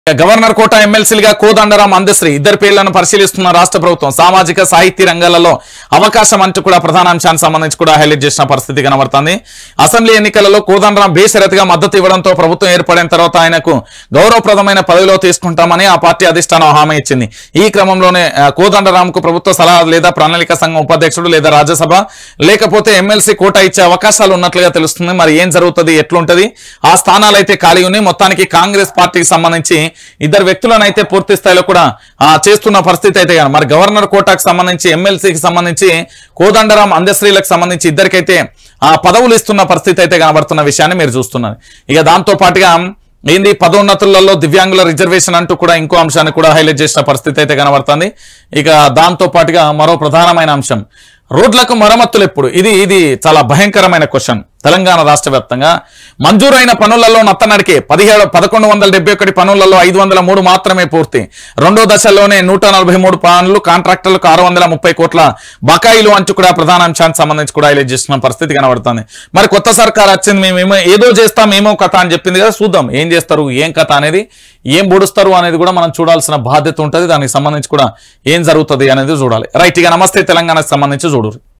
Governor కోట ఎమ్మెల్సీలుగా కోదండరాం అందశ్రీ ఇద్దరు పేర్లను పరిశీలిస్తున్న రాష్ట్ర ప్రభుత్వం సామాజిక సాహిత్య రంగాలలో అవకాశం అంటూ కూడా ప్రధాన అంశానికి సంబంధించి కూడా హైలైట్ చేసిన పరిస్థితి కనబడుతుంది. అసెంబ్లీ ఎన్నికలలో కోదండరాం బేషరతుగా మద్దతు ఇవ్వడంతో ప్రభుత్వం ఏర్పడిన తర్వాత ఆయనకు గౌరవప్రదమైన పదవిలో తీసుకుంటామని ఆ పార్టీ అధిష్టానం హామీ ఇచ్చింది. ఈ క్రమంలోనే కోదండరాంకు ప్రభుత్వ సలహా లేదా ప్రణాళిక సంఘం ఉపాధ్యక్షుడు లేదా రాజ్యసభ లేకపోతే ఎమ్మెల్సీ కోట ఇచ్చే అవకాశాలు ఉన్నట్లుగా తెలుస్తుంది. మరి ఏం జరుగుతుంది, ఎట్లుంటది, ఆ స్థానాలు అయితే ఖాళీ ఉన్నాయి. మొత్తానికి కాంగ్రెస్ పార్టీకి సంబంధించి ఇద్దరు వ్యక్తులను అయితే పూర్తి స్థాయిలో కూడా చేస్తున్న పరిస్థితి అయితే మరి గవర్నర్ కోటాకు సంబంధించి ఎమ్మెల్సీకి సంబంధించి కోదండరాం అందశ్రీలకు సంబంధించి ఇద్దరికైతే పదవులు ఇస్తున్న పరిస్థితి అయితే కనబడుతున్న విషయాన్ని మీరు చూస్తున్నారు. ఇక దాంతో పాటుగా ఏంది పదోన్నతులలో దివ్యాంగుల రిజర్వేషన్ అంటూ కూడా ఇంకో అంశాన్ని కూడా హైలైట్ చేసిన పరిస్థితి అయితే కనబడుతుంది. ఇక దాంతో పాటుగా మరో ప్రధానమైన అంశం రోడ్లకు మరమ్మతులు ఎప్పుడు, ఇది చాలా భయంకరమైన క్వశ్చన్. తెలంగాణ రాష్ట్ర వ్యాప్తంగా మంజూరైన పనులలో నత్తనడికే 1171 పనులలో 503 మాత్రమే పూర్తి. రెండో దశలోనే 143 పనులు, కాంట్రాక్టర్లకు 630 కోట్ల బకాయిలు అంటూ కూడా ప్రధాన అంశానికి సంబంధించి కూడా హైలైట్ చేస్తున్న పరిస్థితి కనబడుతుంది. మరి కొత్త సర్కార్ వచ్చింది, మేము ఏదో చేస్తాం, ఏమో కథ అని చెప్పింది కదా, చూద్దాం ఏం చేస్తారు, ఏం కథ అనేది, ఏం పొడుస్తారు అనేది కూడా మనం చూడాల్సిన బాధ్యత ఉంటుంది. దానికి సంబంధించి కూడా ఏం జరుగుతుంది అనేది చూడాలి. రైట్, ఇక నమస్తే తెలంగాణకు సంబంధించి చూడు.